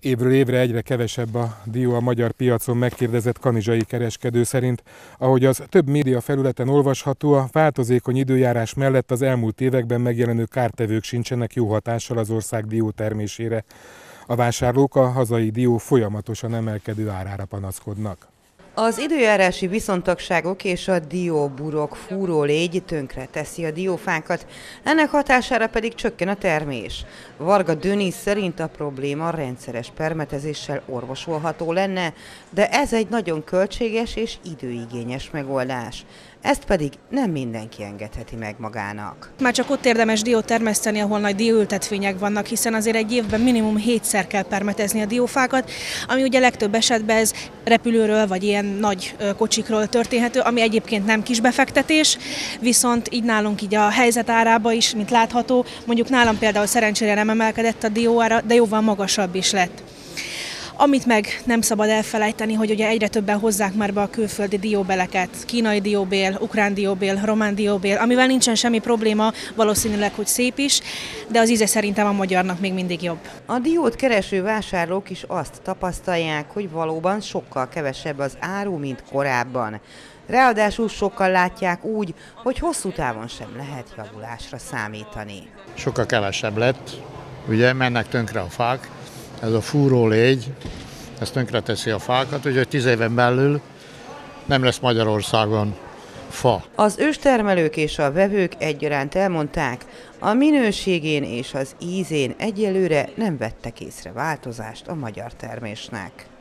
Évről évre egyre kevesebb a dió a magyar piacon megkérdezett kanizsai kereskedő szerint. Ahogy az több média felületen olvasható, a változékony időjárás mellett az elmúlt években megjelenő kártevők sincsenek jó hatással az ország diótermésére. A vásárlók a hazai dió folyamatosan emelkedő árára panaszkodnak. Az időjárási viszontagságok és a dióburok fúrólégy tönkre teszi a diófákat, ennek hatására pedig csökken a termés. Varga Dönis szerint a probléma rendszeres permetezéssel orvosolható lenne, de ez egy nagyon költséges és időigényes megoldás. Ezt pedig nem mindenki engedheti meg magának. Már csak ott érdemes diót termeszteni, ahol nagy dióültetvények vannak, hiszen azért egy évben minimum 7-szer kell permetezni a diófákat, ami ugye legtöbb esetben ez repülőről vagy ilyen nagy kocsikról történhető, ami egyébként nem kis befektetés, viszont így nálunk így a helyzet árába is, mint látható, mondjuk nálam például szerencsére nem emelkedett a dióára, de jóval magasabb is lett. Amit meg nem szabad elfelejteni, hogy ugye egyre többen hozzák már be a külföldi dióbeleket, kínai dióbél, ukrán dióbél, román dióbél, amivel nincsen semmi probléma, valószínűleg, hogy szép is, de az íze szerintem a magyarnak még mindig jobb. A diót kereső vásárlók is azt tapasztalják, hogy valóban sokkal kevesebb az áru, mint korábban. Ráadásul sokkal látják úgy, hogy hosszú távon sem lehet javulásra számítani. Sokkal kevesebb lett, ugye mennek tönkre a fák. Ez a fúrólégy, ez tönkreteszi a fákat, úgyhogy 10 éven belül nem lesz Magyarországon fa. Az őstermelők és a vevők egyaránt elmondták, a minőségén és az ízén egyelőre nem vettek észre változást a magyar termésnek.